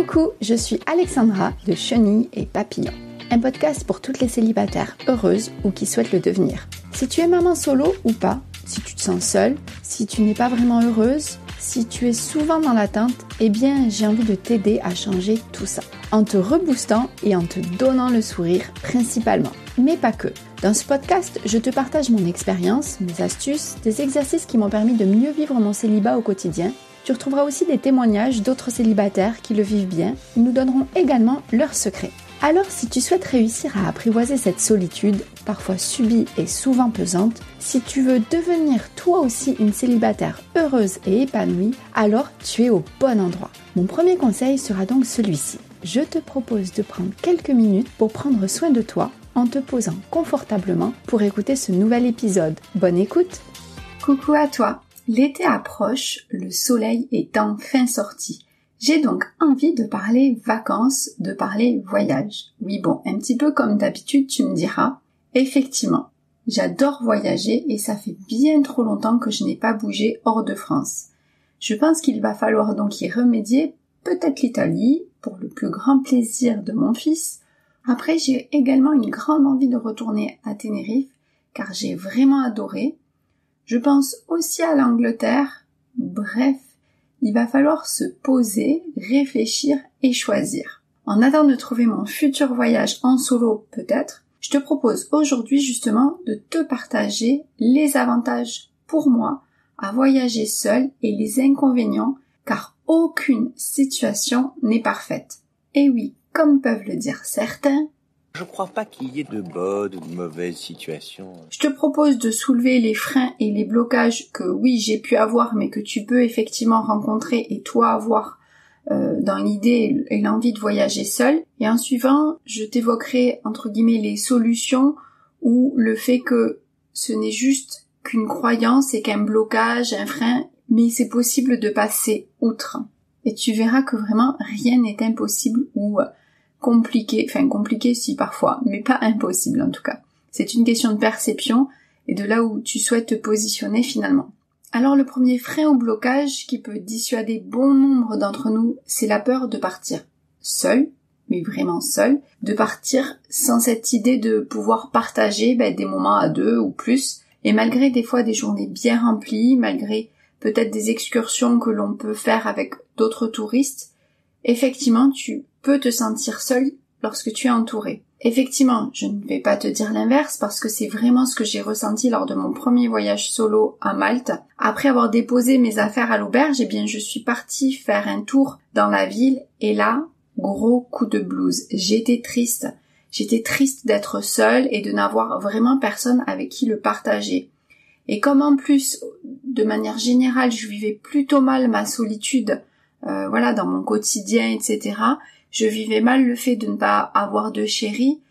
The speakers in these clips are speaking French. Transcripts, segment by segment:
Coucou, je suis Alexandra de Chenille et Papillon, un podcast pour toutes les célibataires heureuses ou qui souhaitent le devenir. Si tu es maman solo ou pas, si tu te sens seule, si tu n'es pas vraiment heureuse, si tu es souvent dans l'attente, eh bien j'ai envie de t'aider à changer tout ça, en te reboostant et en te donnant le sourire principalement, mais pas que. Dans ce podcast, je te partage mon expérience, mes astuces, des exercices qui m'ont permis de mieux vivre mon célibat au quotidien. Tu retrouveras aussi des témoignages d'autres célibataires qui le vivent bien. Ils nous donneront également leurs secrets. Alors, si tu souhaites réussir à apprivoiser cette solitude, parfois subie et souvent pesante, si tu veux devenir toi aussi une célibataire heureuse et épanouie, alors tu es au bon endroit. Mon premier conseil sera donc celui-ci. Je te propose de prendre quelques minutes pour prendre soin de toi en te posant confortablement pour écouter ce nouvel épisode. Bonne écoute! Coucou à toi! L'été approche, le soleil est enfin sorti. J'ai donc envie de parler vacances, de parler voyage. Oui bon, un petit peu comme d'habitude tu me diras. Effectivement, j'adore voyager et ça fait bien trop longtemps que je n'ai pas bougé hors de France. Je pense qu'il va falloir donc y remédier, peut-être l'Italie, pour le plus grand plaisir de mon fils. Après, j'ai également une grande envie de retourner à Tenerife, car j'ai vraiment adoré. Je pense aussi à l'Angleterre. Bref, il va falloir se poser, réfléchir et choisir. En attendant de trouver mon futur voyage en solo peut-être, je te propose aujourd'hui justement de te partager les avantages pour moi à voyager seul et les inconvénients, car aucune situation n'est parfaite. Et oui, comme peuvent le dire certains, je crois pas qu'il y ait de bonnes ou de mauvaises situations. Je te propose de soulever les freins et les blocages que oui j'ai pu avoir mais que tu peux effectivement rencontrer et toi avoir dans l'idée et l'envie de voyager seul. Et en suivant, je t'évoquerai entre guillemets les solutions ou le fait que ce n'est juste qu'une croyance et qu'un blocage, un frein, mais c'est possible de passer outre. Et tu verras que vraiment rien n'est impossible ou compliqué si parfois, mais pas impossible en tout cas. C'est une question de perception et de là où tu souhaites te positionner finalement. Alors le premier frein ou blocage qui peut dissuader bon nombre d'entre nous, c'est la peur de partir seul, mais vraiment seul, de partir sans cette idée de pouvoir partager des moments à deux ou plus, et malgré des fois des journées bien remplies, malgré peut-être des excursions que l'on peut faire avec d'autres touristes, effectivement tu peux te sentir seul lorsque tu es entouré. Effectivement, je ne vais pas te dire l'inverse parce que c'est vraiment ce que j'ai ressenti lors de mon premier voyage solo à Malte. Après avoir déposé mes affaires à l'auberge, je suis partie faire un tour dans la ville et là, gros coup de blues. J'étais triste. J'étais triste d'être seule et de n'avoir vraiment personne avec qui le partager. Et comme en plus, de manière générale, je vivais plutôt mal ma solitude, dans mon quotidien, etc., je vivais mal le fait de ne pas avoir de chéri,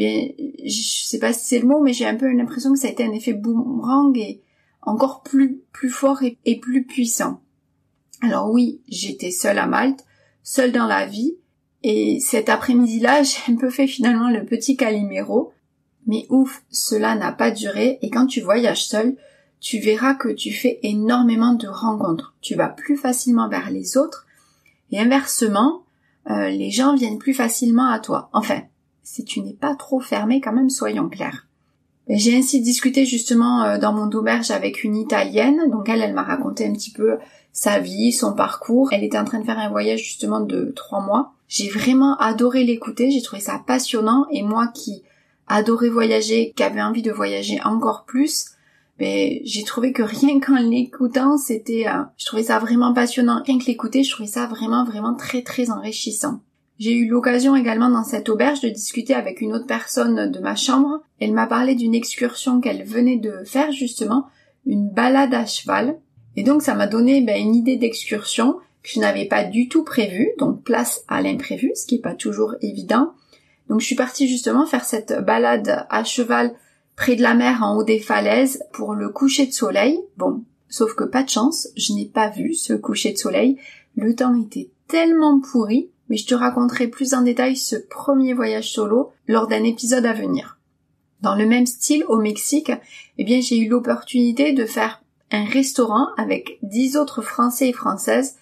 je sais pas si c'est le mot, mais j'ai un peu l'impression que ça a été un effet boomerang et encore plus fort et plus puissant. Alors oui, j'étais seule à Malte, seule dans la vie, et cet après-midi-là, j'ai un peu fait finalement le petit Calimero, mais ouf, cela n'a pas duré, et quand tu voyages seul, tu verras que tu fais énormément de rencontres. Tu vas plus facilement vers les autres, et inversement, les gens viennent plus facilement à toi. Enfin, si tu n'es pas trop fermé quand même, soyons clairs. J'ai ainsi discuté justement dans mon auberge avec une Italienne, donc elle m'a raconté un petit peu sa vie, son parcours. Elle était en train de faire un voyage justement de 3 mois. J'ai vraiment adoré l'écouter, j'ai trouvé ça passionnant, et moi qui adorais voyager, qui avait envie de voyager encore plus, j'ai trouvé que rien qu'en l'écoutant, je trouvais ça vraiment passionnant. Rien que l'écouter, je trouvais ça vraiment, vraiment très, très enrichissant. J'ai eu l'occasion également dans cette auberge de discuter avec une autre personne de ma chambre. Elle m'a parlé d'une excursion qu'elle venait de faire justement, une balade à cheval. Et donc ça m'a donné une idée d'excursion que je n'avais pas du tout prévue, donc place à l'imprévu, ce qui est pas toujours évident. Donc je suis partie justement faire cette balade à cheval près de la mer, en haut des falaises, pour le coucher de soleil. Bon, sauf que pas de chance, je n'ai pas vu ce coucher de soleil. Le temps était tellement pourri, mais je te raconterai plus en détail ce premier voyage solo lors d'un épisode à venir. Dans le même style, au Mexique, j'ai eu l'opportunité de faire un restaurant avec 10 autres Français et Françaises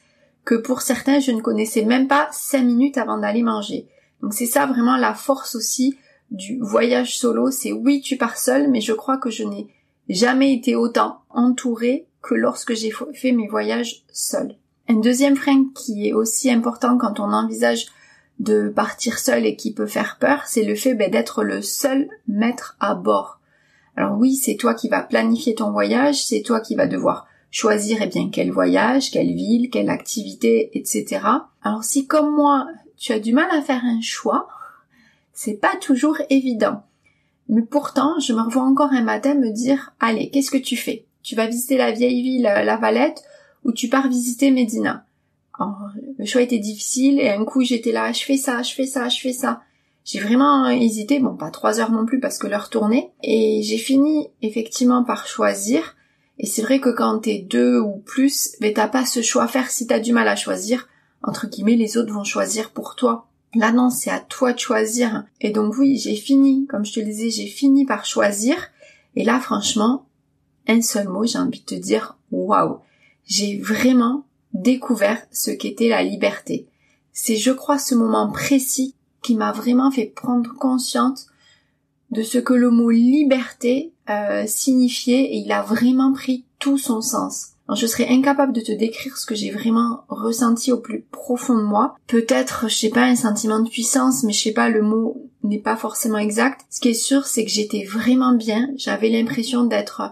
que pour certains, je ne connaissais même pas 5 minutes avant d'aller manger. Donc c'est ça vraiment la force aussi du voyage solo, c'est oui, tu pars seul, mais je crois que je n'ai jamais été autant entourée que lorsque j'ai fait mes voyages seuls. Un deuxième frein qui est aussi important quand on envisage de partir seul et qui peut faire peur, c'est le fait d'être le seul maître à bord. Alors oui, c'est toi qui vas planifier ton voyage, c'est toi qui vas devoir choisir quel voyage, quelle ville, quelle activité, etc. Alors si comme moi, tu as du mal à faire un choix, c'est pas toujours évident. Mais pourtant, je me revois encore un matin me dire « Allez, qu'est-ce que tu fais ? Tu vas visiter la vieille ville La Valette ou tu pars visiter Médina ?» Alors, le choix était difficile et un coup j'étais là « Je fais ça. » J'ai vraiment hésité, pas 3 heures non plus parce que l'heure tournait. Et j'ai fini effectivement par choisir. Et c'est vrai que quand t'es 2 ou plus, t'as pas ce choix à faire si t'as du mal à choisir. Entre guillemets, les autres vont choisir pour toi. Là non, c'est à toi de choisir. Et donc oui, j'ai fini par choisir. Et là franchement, un seul mot, j'ai envie de te dire, waouh, j'ai vraiment découvert ce qu'était la liberté. C'est, je crois, ce moment précis qui m'a vraiment fait prendre conscience de ce que le mot liberté signifiait et il a vraiment pris tout son sens. Alors, je serais incapable de te décrire ce que j'ai vraiment ressenti au plus profond de moi. Peut-être, un sentiment de puissance, mais le mot n'est pas forcément exact. Ce qui est sûr, c'est que j'étais vraiment bien. J'avais l'impression d'être,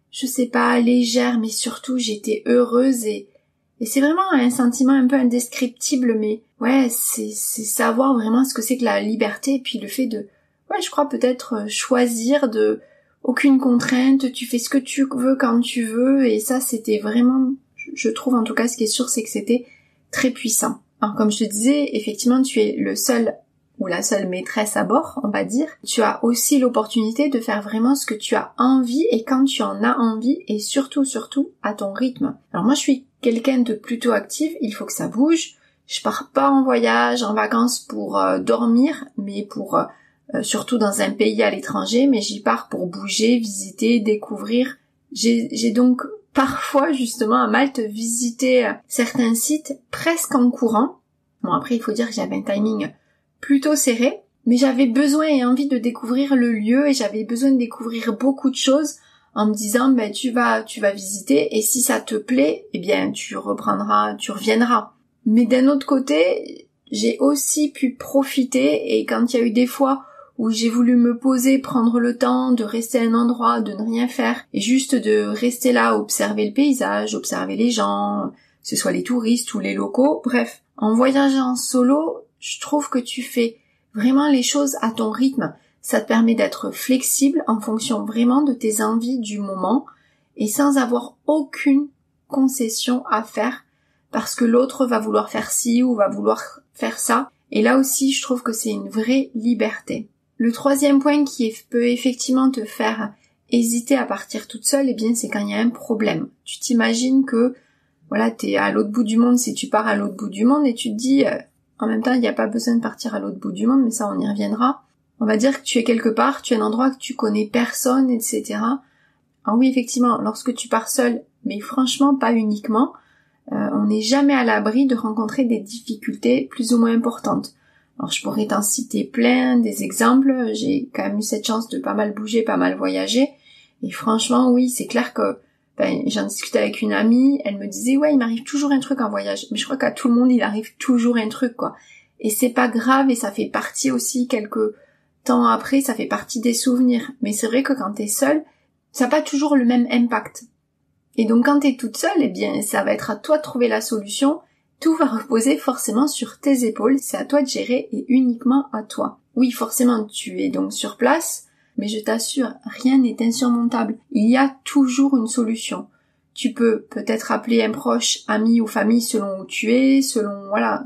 légère, mais surtout j'étais heureuse et c'est vraiment un sentiment un peu indescriptible, mais ouais, c'est savoir vraiment ce que c'est que la liberté et puis le fait de, je crois peut-être choisir de aucune contrainte, tu fais ce que tu veux quand tu veux et ça c'était vraiment, je trouve en tout cas ce qui est sûr c'est que c'était très puissant. Alors comme je te disais, effectivement tu es le seul ou la seule maîtresse à bord, on va dire. Tu as aussi l'opportunité de faire vraiment ce que tu as envie et quand tu en as envie et surtout à ton rythme. Alors moi je suis quelqu'un de plutôt active, il faut que ça bouge. Je pars pas en voyage, en vacances pour dormir, mais pour surtout dans un pays à l'étranger, mais j'y pars pour bouger, visiter, découvrir. J'ai donc parfois justement à Malte visité certains sites presque en courant. Bon après il faut dire que j'avais un timing plutôt serré, mais j'avais besoin et envie de découvrir le lieu et j'avais besoin de découvrir beaucoup de choses en me disant tu vas visiter et si ça te plaît, tu reviendras. Mais d'un autre côté, j'ai aussi pu profiter et quand il y a eu des fois où j'ai voulu me poser, prendre le temps de rester à un endroit, de ne rien faire et juste de rester là, observer le paysage, observer les gens, que ce soit les touristes ou les locaux, bref. En voyageant solo, je trouve que tu fais vraiment les choses à ton rythme. Ça te permet d'être flexible en fonction vraiment de tes envies du moment et sans avoir aucune concession à faire parce que l'autre va vouloir faire ci ou va vouloir faire ça. Et là aussi, je trouve que c'est une vraie liberté. Le troisième point qui peut effectivement te faire hésiter à partir toute seule, c'est quand il y a un problème. Tu t'imagines que, t'es à l'autre bout du monde si tu pars à l'autre bout du monde et tu te dis, en même temps, il n'y a pas besoin de partir à l'autre bout du monde, mais ça, on y reviendra. On va dire que tu es quelque part, tu es un endroit que tu connais personne, etc. Alors oui, effectivement, lorsque tu pars seul, mais franchement, pas uniquement, on n'est jamais à l'abri de rencontrer des difficultés plus ou moins importantes. Alors je pourrais t'en citer plein, des exemples, j'ai quand même eu cette chance de pas mal bouger, pas mal voyager, et franchement oui, c'est clair que j'en discutais avec une amie, elle me disait il m'arrive toujours un truc en voyage, mais je crois qu'à tout le monde il arrive toujours un truc quoi, et c'est pas grave et ça fait partie aussi quelques temps après, ça fait partie des souvenirs, mais c'est vrai que quand t'es seule, ça n'a pas toujours le même impact. Et donc quand t'es toute seule, ça va être à toi de trouver la solution. Tout va reposer forcément sur tes épaules, c'est à toi de gérer et uniquement à toi. Oui, forcément, tu es donc sur place, mais je t'assure, rien n'est insurmontable. Il y a toujours une solution. Tu peux peut-être appeler un proche, ami ou famille selon où tu es, selon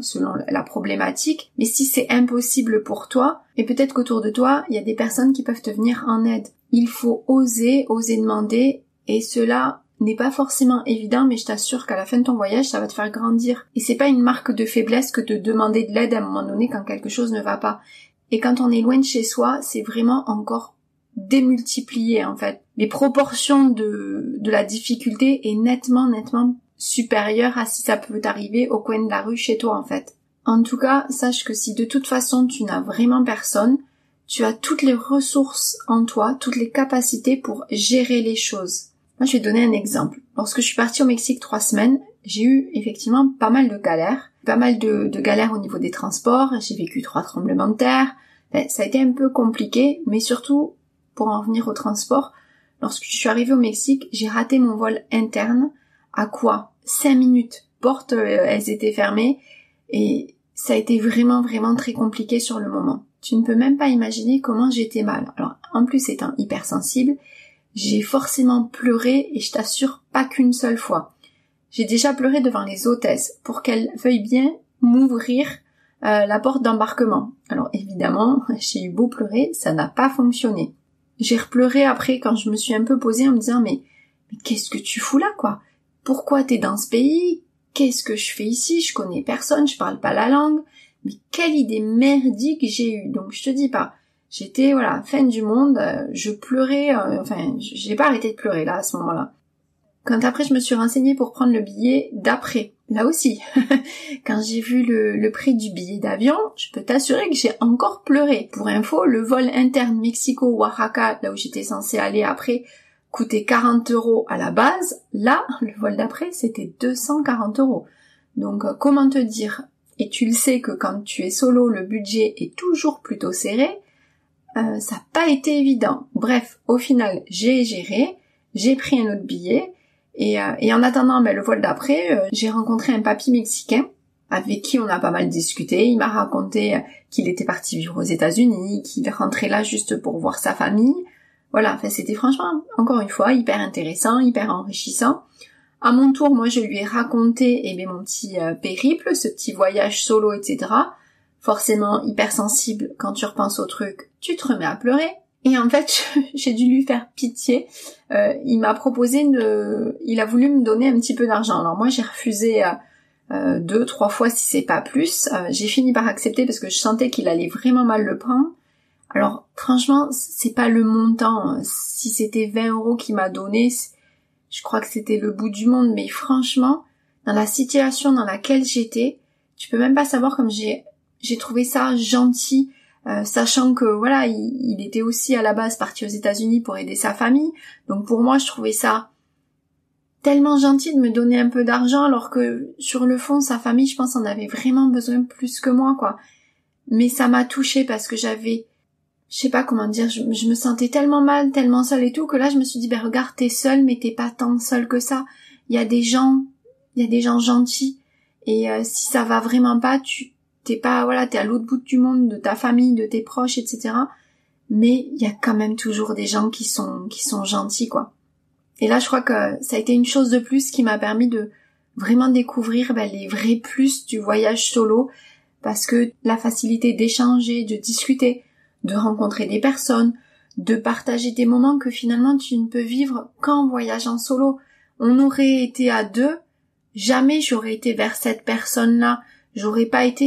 la problématique, mais si c'est impossible pour toi, et peut-être qu'autour de toi, il y a des personnes qui peuvent te venir en aide. Il faut oser demander, et cela n'est pas forcément évident, mais je t'assure qu'à la fin de ton voyage, ça va te faire grandir. Et c'est pas une marque de faiblesse que de demander de l'aide à un moment donné quand quelque chose ne va pas. Et quand on est loin de chez soi, c'est vraiment encore démultiplié, en fait. Les proportions de la difficulté est nettement supérieur à si ça peut t'arriver au coin de la rue chez toi en fait. En tout cas, sache que si de toute façon tu n'as vraiment personne, tu as toutes les ressources en toi, toutes les capacités pour gérer les choses. Moi, je vais donner un exemple. Lorsque je suis partie au Mexique 3 semaines, j'ai eu effectivement pas mal de galères. Pas mal de galères au niveau des transports. J'ai vécu 3 tremblements de terre. Ça a été un peu compliqué, mais surtout, pour en revenir au transport, lorsque je suis arrivée au Mexique, j'ai raté mon vol interne. À quoi 5 minutes. Portes, elles étaient fermées. Et ça a été vraiment très compliqué sur le moment. Tu ne peux même pas imaginer comment j'étais mal. Alors, en plus étant hypersensible, j'ai forcément pleuré et je t'assure pas qu'une seule fois. J'ai déjà pleuré devant les hôtesses pour qu'elles veuillent bien m'ouvrir la porte d'embarquement. Alors évidemment, j'ai eu beau pleurer, ça n'a pas fonctionné. J'ai repleuré après quand je me suis un peu posée en me disant mais qu'est-ce que tu fous là quoi? Pourquoi t'es dans ce pays? Qu'est-ce que je fais ici? Je connais personne, je parle pas la langue. Mais quelle idée merdique j'ai eue. Donc je te dis pas, j'étais fin du monde, je pleurais, j'ai pas arrêté de pleurer là à ce moment-là. Quand après je me suis renseignée pour prendre le billet d'après, là aussi, quand j'ai vu le prix du billet d'avion, je peux t'assurer que j'ai encore pleuré. Pour info, le vol interne Mexico-Oaxaca, là où j'étais censée aller après, coûtait 40 € à la base. Là, le vol d'après, c'était 240 €. Donc comment te dire? Et tu le sais que quand tu es solo, le budget est toujours plutôt serré, ça n'a pas été évident. Bref, au final, j'ai géré, j'ai pris un autre billet, et en attendant le vol d'après, j'ai rencontré un papy mexicain avec qui on a pas mal discuté. Il m'a raconté qu'il était parti vivre aux États-Unis, qu'il rentrait là juste pour voir sa famille. Voilà, c'était franchement, encore une fois, hyper intéressant, hyper enrichissant. À mon tour, moi, je lui ai raconté mon petit périple, ce petit voyage solo, etc. Forcément, hypersensible, quand tu repenses au truc, tu te remets à pleurer. Et en fait, j'ai dû lui faire pitié. Il m'a proposé il a voulu me donner un petit peu d'argent. Alors moi, j'ai refusé 2-3 fois, si c'est pas plus. J'ai fini par accepter parce que je sentais qu'il allait vraiment mal le prendre. Alors, franchement, c'est pas le montant. Si c'était 20 € qu'il m'a donné, je crois que c'était le bout du monde, mais franchement, dans la situation dans laquelle j'étais, tu peux même pas savoir comme j'ai trouvé ça gentil, sachant que il était aussi à la base parti aux États-Unis pour aider sa famille. Donc pour moi, je trouvais ça tellement gentil de me donner un peu d'argent, alors que sur le fond, sa famille, je pense, en avait vraiment besoin plus que moi, quoi. Mais ça m'a touchée parce que j'avais, je sais pas comment dire, je me sentais tellement mal, tellement seule et tout, que là je me suis dit, regarde, t'es seule, mais t'es pas tant seule que ça. Il y a des gens gentils, et si ça va vraiment pas, t'es à l'autre bout du monde, de ta famille, de tes proches, etc. Mais il y a quand même toujours des gens qui sont gentils, quoi. Et là, je crois que ça a été une chose de plus qui m'a permis de vraiment découvrir les vrais plus du voyage solo, parce que la facilité d'échanger, de discuter, de rencontrer des personnes, de partager des moments que finalement tu ne peux vivre qu'en voyageant solo. On aurait été à 2, jamais j'aurais été vers cette personne-là. J'aurais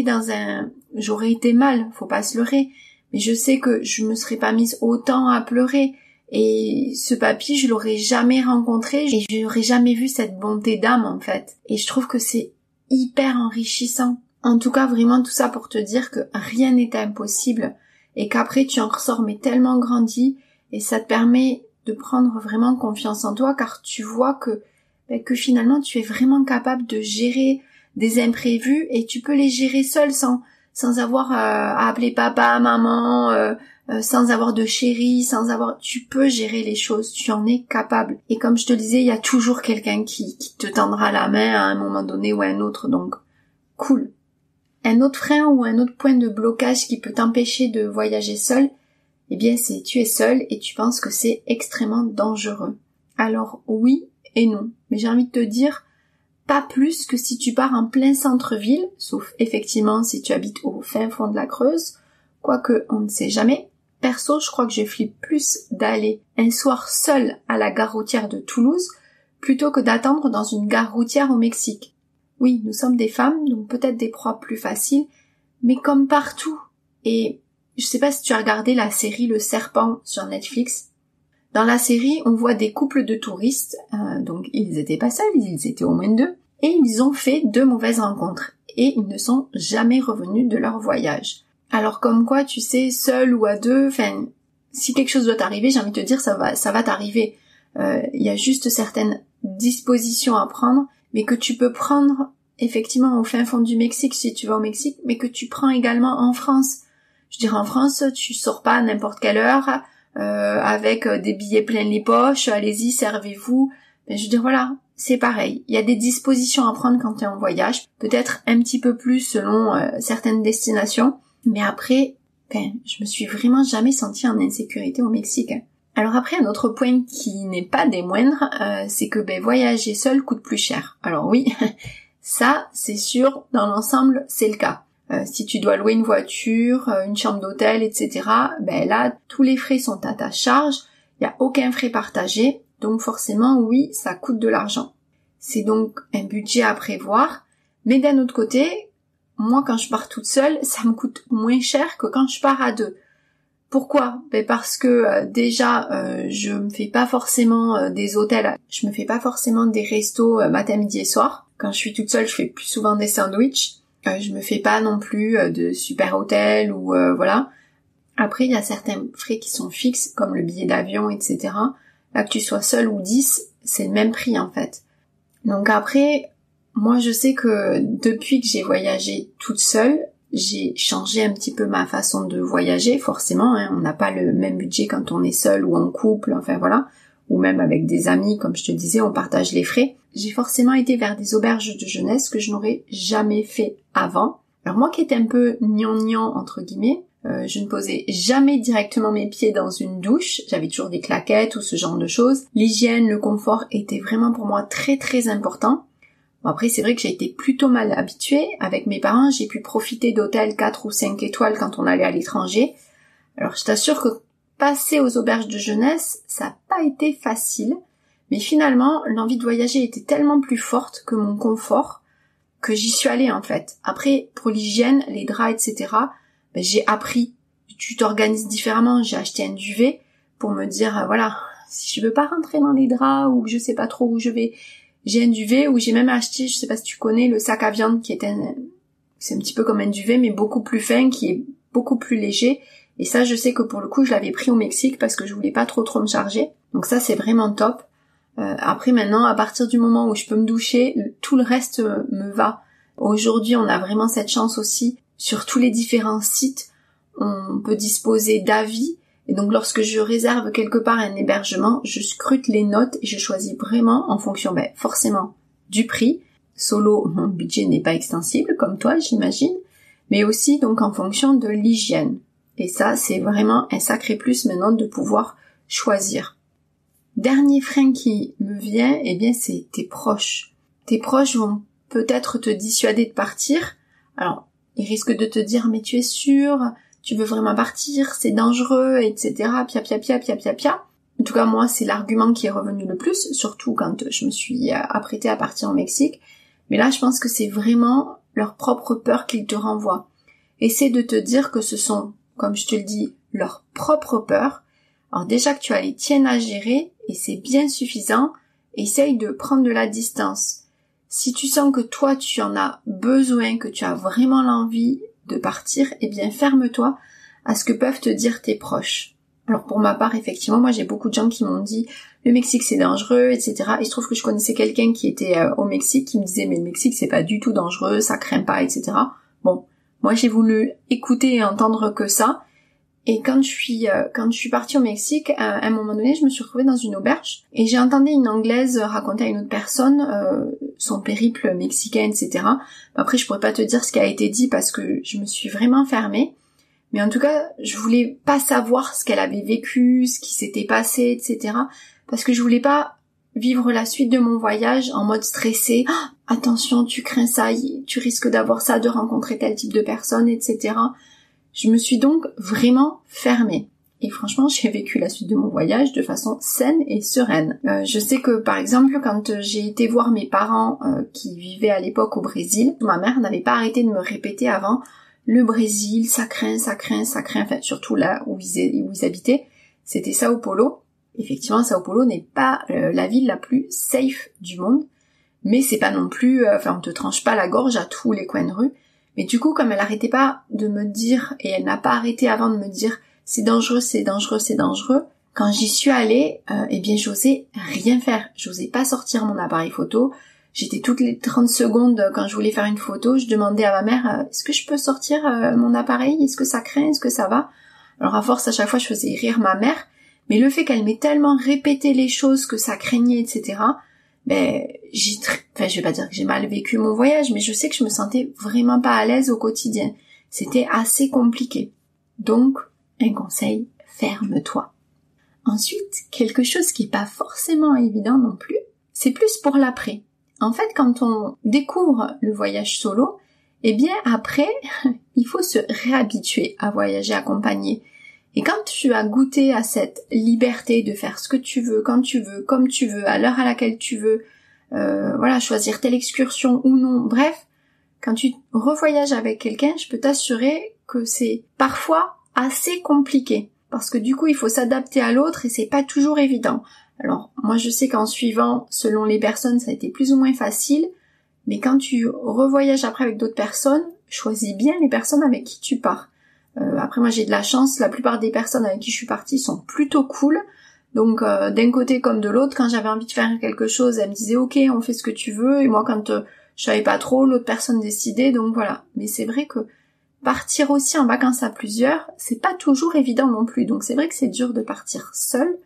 été mal, faut pas se leurrer. Mais je sais que je me serais pas mise autant à pleurer. Et ce papy, je l'aurais jamais rencontré et je n'aurais jamais vu cette bonté d'âme, en fait. Et je trouve que c'est hyper enrichissant. En tout cas, vraiment tout ça pour te dire que rien n'est impossible. Et qu'après tu en ressors mais tellement grandi, et ça te permet de prendre vraiment confiance en toi, car tu vois que finalement tu es vraiment capable de gérer des imprévus, et tu peux les gérer seul sans avoir à appeler papa, maman, sans avoir de chéri, tu peux gérer les choses, tu en es capable. Et comme je te le disais, il y a toujours quelqu'un qui te tendra la main à un moment donné ou à un autre, donc cool. Un autre frein ou un autre point de blocage qui peut t'empêcher de voyager seul, c'est tu es seul et tu penses que c'est extrêmement dangereux. Alors oui et non, mais j'ai envie de te dire, pas plus que si tu pars en plein centre-ville, sauf effectivement si tu habites au fin fond de la Creuse, quoique on ne sait jamais. Perso, je crois que je flippe plus d'aller un soir seul à la gare routière de Toulouse plutôt que d'attendre dans une gare routière au Mexique. Oui, nous sommes des femmes, donc peut-être des proies plus faciles, mais comme partout. Et je sais pas si tu as regardé la série Le Serpent sur Netflix. Dans la série, on voit des couples de touristes, donc ils étaient pas seuls, ils étaient au moins 2. et ils ont fait 2 mauvaises rencontres et ils ne sont jamais revenus de leur voyage. Alors comme quoi, tu sais, seul ou à deux, si quelque chose doit t'arriver, j'ai envie de te dire, ça va t'arriver. Il y a juste certaines dispositions à prendre, mais que tu peux prendre effectivement au fin fond du Mexique si tu vas au Mexique, mais que tu prends également en France. Je dirais en France, tu sors pas à n'importe quelle heure avec des billets pleins les poches, allez-y, servez-vous. Mais je veux dire, voilà, c'est pareil. Il y a des dispositions à prendre quand tu es en voyage, peut-être un petit peu plus selon certaines destinations, mais après, je me suis vraiment jamais sentie en insécurité au Mexique. Alors après, un autre point qui n'est pas des moindres, c'est que voyager seul coûte plus cher. Alors oui, ça c'est sûr, dans l'ensemble c'est le cas. Si tu dois louer une voiture, une chambre d'hôtel, etc., là, tous les frais sont à ta charge, il n'y a aucun frais partagé, donc forcément, oui, ça coûte de l'argent. C'est donc un budget à prévoir, mais d'un autre côté, moi, quand je pars toute seule, ça me coûte moins cher que quand je pars à deux. Pourquoi ? Parce que déjà, je me fais pas forcément des hôtels, je me fais pas forcément des restos matin, midi et soir. Quand je suis toute seule, je fais plus souvent des sandwichs. Je me fais pas non plus de super hôtels ou voilà. Après, il y a certains frais qui sont fixes, comme le billet d'avion, etc. Là, que tu sois seul ou 10, c'est le même prix en fait. Donc après, moi je sais que depuis que j'ai voyagé toute seule, j'ai changé un petit peu ma façon de voyager, forcément, on n'a pas le même budget quand on est seul ou en couple, enfin voilà, ou même avec des amis, comme je te disais, on partage les frais. J'ai forcément été vers des auberges de jeunesse que je n'aurais jamais fait avant. Alors moi qui étais un peu gnangnan entre guillemets, je ne posais jamais directement mes pieds dans une douche, j'avais toujours des claquettes ou ce genre de choses. L'hygiène, le confort était vraiment pour moi très très important. Bon, après c'est vrai que j'ai été plutôt mal habituée. Avec mes parents, j'ai pu profiter d'hôtels 4 ou 5 étoiles quand on allait à l'étranger. Alors je t'assure que passer aux auberges de jeunesse, ça n'a pas été facile. Mais finalement, l'envie de voyager était tellement plus forte que mon confort que j'y suis allée en fait. Après, pour l'hygiène, les draps, etc., j'ai appris. Tu t'organises différemment. J'ai acheté un duvet pour me dire, voilà, si je veux pas rentrer dans les draps ou que je sais pas trop où je vais, j'ai un duvet où j'ai même acheté, je sais pas si tu connais, le sac à viande qui est c'est un petit peu comme un duvet mais beaucoup plus fin, qui est beaucoup plus léger. Et ça, je sais que pour le coup, je l'avais pris au Mexique parce que je voulais pas trop me charger. Donc ça, c'est vraiment top. Après maintenant, à partir du moment où je peux me doucher, tout le reste me va. Aujourd'hui, on a vraiment cette chance aussi. Sur tous les différents sites, on peut disposer d'avis. Et donc lorsque je réserve quelque part un hébergement, je scrute les notes et je choisis vraiment en fonction, forcément, du prix. Solo, mon budget n'est pas extensible, comme toi, j'imagine. Mais aussi donc en fonction de l'hygiène. Et ça, c'est vraiment un sacré plus maintenant de pouvoir choisir. Dernier frein qui me vient, c'est tes proches. Tes proches vont peut-être te dissuader de partir. Alors, ils risquent de te dire, mais tu es sûr, tu veux vraiment partir, c'est dangereux, etc. Pia. En tout cas, moi, c'est l'argument qui est revenu le plus, surtout quand je me suis apprêtée à partir au Mexique. Mais là, je pense que c'est vraiment leur propre peur qu'ils te renvoient. Essaie de te dire que ce sont, comme je te le dis, leurs propres peurs. Alors déjà que tu as les tiennes à gérer, et c'est bien suffisant, essaye de prendre de la distance. Si tu sens que toi tu en as besoin, que tu as vraiment l'envie de partir, ferme-toi à ce que peuvent te dire tes proches. Alors pour ma part, effectivement, moi j'ai beaucoup de gens qui m'ont dit le Mexique c'est dangereux, etc. Et je trouve que je connaissais quelqu'un qui était au Mexique qui me disait mais le Mexique c'est pas du tout dangereux, ça craint pas, etc. Bon, moi j'ai voulu écouter et entendre que ça. Et quand je suis partie au Mexique, à un moment donné, je me suis retrouvée dans une auberge et j'ai entendu une Anglaise raconter à une autre personne son périple mexicain, etc. Après, je pourrais pas te dire ce qui a été dit parce que je me suis vraiment fermée. Mais en tout cas, je voulais pas savoir ce qu'elle avait vécu, ce qui s'était passé, etc. Parce que je voulais pas vivre la suite de mon voyage en mode stressé. Ah, attention, tu crains ça, tu risques d'avoir ça, de rencontrer tel type de personne, etc. Je me suis donc vraiment fermée. Et franchement, j'ai vécu la suite de mon voyage de façon saine et sereine. Je sais que, par exemple, quand j'ai été voir mes parents qui vivaient à l'époque au Brésil, ma mère n'avait pas arrêté de me répéter avant le Brésil, ça craint, enfin surtout là où ils habitaient, c'était Sao Paulo. Effectivement, Sao Paulo n'est pas la ville la plus safe du monde, Mais c'est pas non plus, on te tranche pas la gorge à tous les coins de rue. Mais du coup, comme elle arrêtait pas de me dire, et elle n'a pas arrêté avant de me dire, c'est dangereux, c'est dangereux, c'est dangereux, quand j'y suis allée, j'osais rien faire. J'osais pas sortir mon appareil photo. J'étais toutes les 30 secondes, quand je voulais faire une photo, je demandais à ma mère, est-ce que je peux sortir mon appareil? Est-ce que ça craint? Est-ce que ça va? Alors à force, à chaque fois, je faisais rire ma mère. Mais le fait qu'elle m'ait tellement répété les choses que ça craignait, etc., je vais pas dire que j'ai mal vécu mon voyage, mais je sais que je me sentais vraiment pas à l'aise au quotidien. C'était assez compliqué. Donc, un conseil, ferme-toi. Ensuite, quelque chose qui est pas forcément évident non plus, c'est plus pour l'après. En fait, quand on découvre le voyage solo, après, il faut se réhabituer à voyager accompagné. Et quand tu as goûté à cette liberté de faire ce que tu veux, quand tu veux, comme tu veux, à l'heure à laquelle tu veux, choisir telle excursion ou non, bref, quand tu revoyages avec quelqu'un, je peux t'assurer que c'est parfois assez compliqué. Parce que du coup, il faut s'adapter à l'autre et c'est pas toujours évident. Alors, moi je sais qu'en suivant, selon les personnes, ça a été plus ou moins facile, mais quand tu revoyages après avec d'autres personnes, choisis bien les personnes avec qui tu pars. Après moi j'ai de la chance, la plupart des personnes avec qui je suis partie sont plutôt cool, donc d'un côté comme de l'autre, quand j'avais envie de faire quelque chose, elle me disait ok on fait ce que tu veux, et moi quand je savais pas trop, l'autre personne décidait, donc voilà. Mais c'est vrai que partir aussi en vacances à plusieurs, c'est pas toujours évident non plus, donc c'est vrai que c'est dur de partir seul,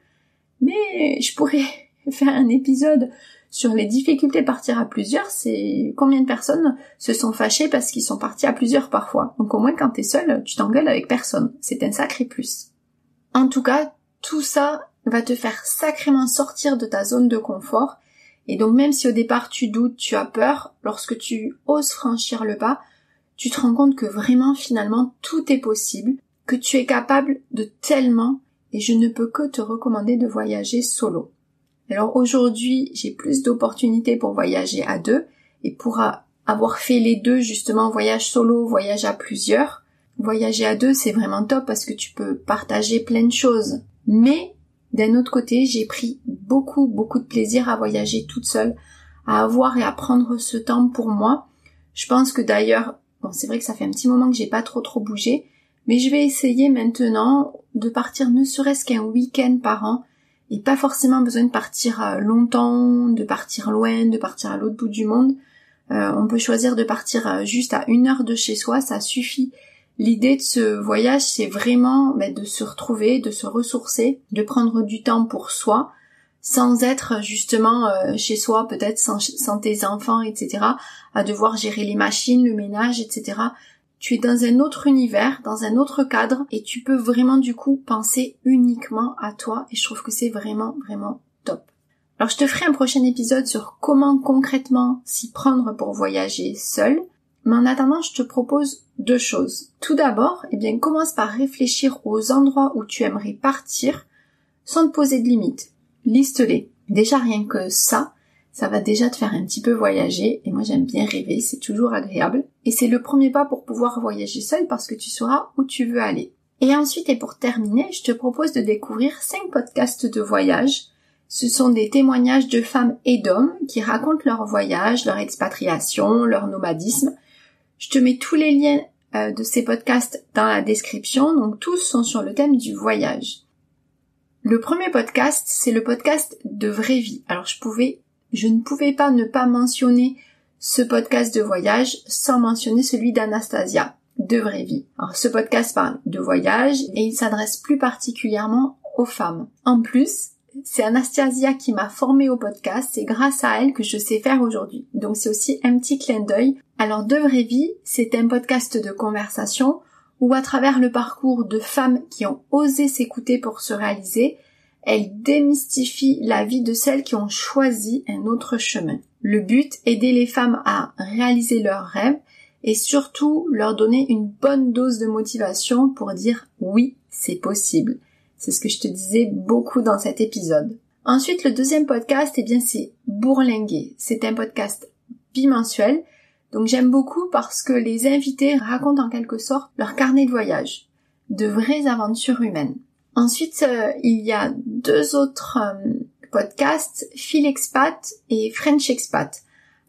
mais je pourrais faire un épisode sur les difficultés de partir à plusieurs, c'est combien de personnes se sont fâchées parce qu'ils sont partis à plusieurs parfois. Donc au moins quand t'es seul, tu t'engueules avec personne. C'est un sacré plus. En tout cas, tout ça va te faire sacrément sortir de ta zone de confort. Et donc même si au départ tu doutes, tu as peur, lorsque tu oses franchir le pas, tu te rends compte que vraiment finalement tout est possible, que tu es capable de tellement, et je ne peux que te recommander de voyager solo. Alors aujourd'hui, j'ai plus d'opportunités pour voyager à deux, et pour avoir fait les deux, justement, voyage solo, voyage à plusieurs, voyager à deux, c'est vraiment top parce que tu peux partager plein de choses. Mais, d'un autre côté, j'ai pris beaucoup de plaisir à voyager toute seule, à avoir et à prendre ce temps pour moi. Je pense que d'ailleurs, c'est vrai que ça fait un petit moment que j'ai pas trop bougé, mais je vais essayer maintenant de partir ne serait-ce qu'un week-end par an, et pas forcément besoin de partir longtemps, de partir loin, de partir à l'autre bout du monde. On peut choisir de partir juste à 1 heure de chez soi, ça suffit. L'idée de ce voyage, c'est vraiment de se retrouver, de se ressourcer, de prendre du temps pour soi, sans être justement chez soi, peut-être sans tes enfants, etc., à devoir gérer les machines, le ménage, etc., tu es dans un autre univers, dans un autre cadre, et tu peux vraiment du coup penser uniquement à toi, et je trouve que c'est vraiment top. Alors je te ferai un prochain épisode sur comment concrètement s'y prendre pour voyager seul, mais en attendant je te propose 2 choses. Tout d'abord, commence par réfléchir aux endroits où tu aimerais partir sans te poser de limites. Liste-les. Déjà rien que ça va déjà te faire un petit peu voyager, et moi j'aime bien rêver, c'est toujours agréable. Et c'est le premier pas pour pouvoir voyager seul parce que tu sauras où tu veux aller. Et ensuite, et pour terminer, je te propose de découvrir 5 podcasts de voyage. Ce sont des témoignages de femmes et d'hommes qui racontent leur voyage, leur expatriation, leur nomadisme. Je te mets tous les liens de ces podcasts dans la description, donc tous sont sur le thème du voyage. Le premier podcast, c'est le podcast de vraie vie. Alors je ne pouvais pas ne pas mentionner ce podcast de voyage sans mentionner celui d'Anastasia, de vraie vie. Alors ce podcast parle de voyage et il s'adresse plus particulièrement aux femmes. En plus, c'est Anastasia qui m'a formée au podcast, c'est grâce à elle que je sais faire aujourd'hui. Donc c'est aussi un petit clin d'œil. Alors de vraie vie, c'est un podcast de conversation où à travers le parcours de femmes qui ont osé s'écouter pour se réaliser, elle démystifie la vie de celles qui ont choisi un autre chemin. Le but, aider les femmes à réaliser leurs rêves et surtout leur donner une bonne dose de motivation pour dire oui, c'est possible. C'est ce que je te disais beaucoup dans cet épisode. Ensuite, le deuxième podcast, c'est Bourlinguer. C'est un podcast bimensuel. Donc j'aime beaucoup parce que les invités racontent en quelque sorte leur carnet de voyage, de vraies aventures humaines. Ensuite, il y a 2 autres podcasts, Phil Expat et French Expat.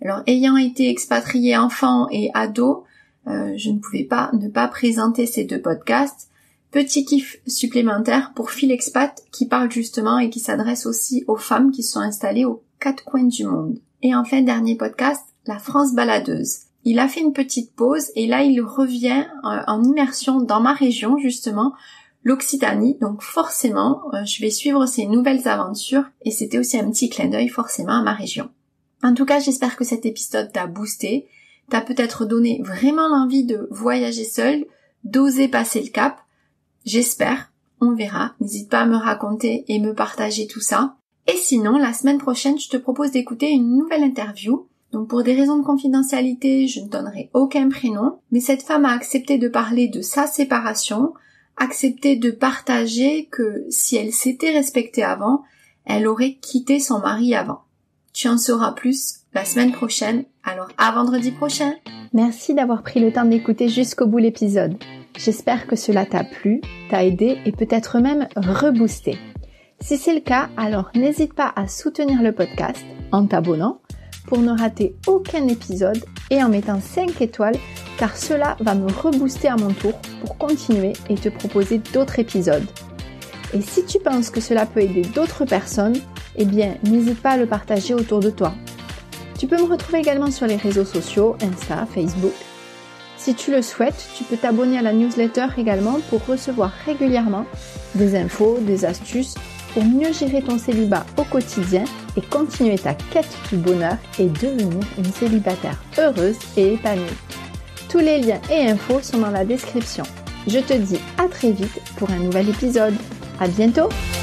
Alors, ayant été expatriée enfant et ado, je ne pouvais pas ne pas présenter ces 2 podcasts. Petit kiff supplémentaire pour Philexpat qui parle justement et qui s'adresse aussi aux femmes qui sont installées aux 4 coins du monde. Et enfin, dernier podcast, la France baladeuse. Il a fait une petite pause et là il revient en immersion dans ma région justement, l'Occitanie. Donc forcément, je vais suivre ses nouvelles aventures et c'était aussi un petit clin d'œil forcément à ma région. En tout cas, j'espère que cet épisode t'a boosté, t'a peut-être donné vraiment l'envie de voyager seul, d'oser passer le cap. J'espère, on verra. N'hésite pas à me raconter et me partager tout ça. Et sinon, la semaine prochaine, je te propose d'écouter une nouvelle interview. Donc pour des raisons de confidentialité, je ne donnerai aucun prénom, mais cette femme a accepté de parler de sa séparation, accepté de partager que si elle s'était respectée avant, elle aurait quitté son mari avant. Tu en sauras plus la semaine prochaine, alors à vendredi prochain. Merci d'avoir pris le temps d'écouter jusqu'au bout l'épisode. J'espère que cela t'a plu, t'a aidé et peut-être même reboosté. Si c'est le cas, alors n'hésite pas à soutenir le podcast en t'abonnant pour ne rater aucun épisode et en mettant 5 étoiles car cela va me rebooster à mon tour pour continuer et te proposer d'autres épisodes. Et si tu penses que cela peut aider d'autres personnes, eh bien n'hésite pas à le partager autour de toi. Tu peux me retrouver également sur les réseaux sociaux, Insta, Facebook. Si tu le souhaites, tu peux t'abonner à la newsletter également pour recevoir régulièrement des infos, des astuces pour mieux gérer ton célibat au quotidien et continuer ta quête du bonheur et devenir une célibataire heureuse et épanouie. Tous les liens et infos sont dans la description. Je te dis à très vite pour un nouvel épisode. À bientôt!